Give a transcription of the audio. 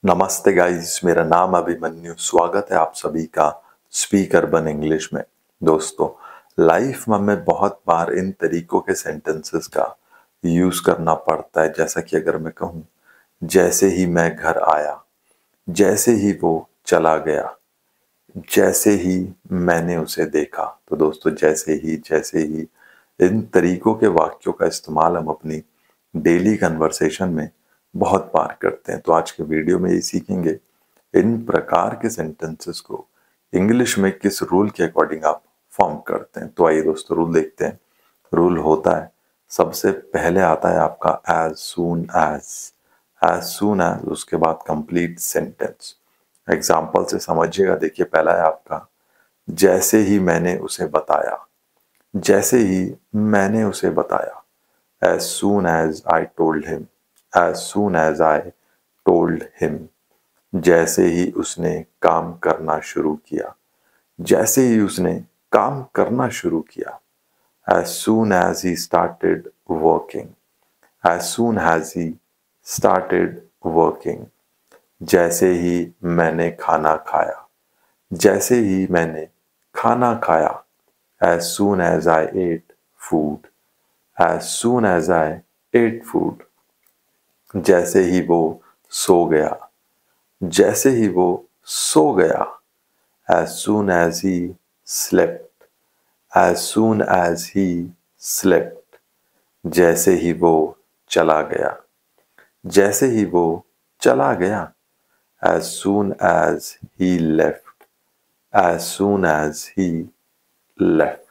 नमस्ते गाइस, मेरा नाम अभिमन्यु। स्वागत है आप सभी का स्पीक अर्बन इंग्लिश में। दोस्तों, लाइफ में हमें बहुत बार इन तरीकों के सेंटेंसेस का यूज करना पड़ता है। जैसा कि अगर मैं कहूँ, जैसे ही मैं घर आया, जैसे ही वो चला गया, जैसे ही मैंने उसे देखा। तो दोस्तों, जैसे ही इन तरीकों के वाक्यों का इस्तेमाल हम अपनी डेली कन्वर्सेशन में बहुत बार करते हैं। तो आज के वीडियो में ये सीखेंगे इन प्रकार के सेंटेंसेस को इंग्लिश में किस रूल के अकॉर्डिंग आप फॉर्म करते हैं। तो आइए दोस्तों, रूल देखते हैं। रूल होता है, सबसे पहले आता है आपका एज सून एज, उसके बाद कंप्लीट सेंटेंस। एग्जाम्पल से समझिएगा। देखिए, पहला है आपका जैसे ही मैंने उसे बताया, जैसे ही मैंने उसे बताया। As soon as I told him, as soon as I told him। जैसे ही उसने काम करना शुरू किया, जैसे ही उसने काम करना शुरू किया। As soon as he started working, as soon as he started working। जैसे ही मैंने खाना खाया, जैसे ही मैंने खाना खाया। As soon as I ate food, as soon as I ate food। जैसे ही वो सो गया, जैसे ही वो सो गया। As soon as he slept, as soon as he slept। जैसे ही वो चला गया, जैसे ही वो चला गया। As soon as he left, as soon as he left।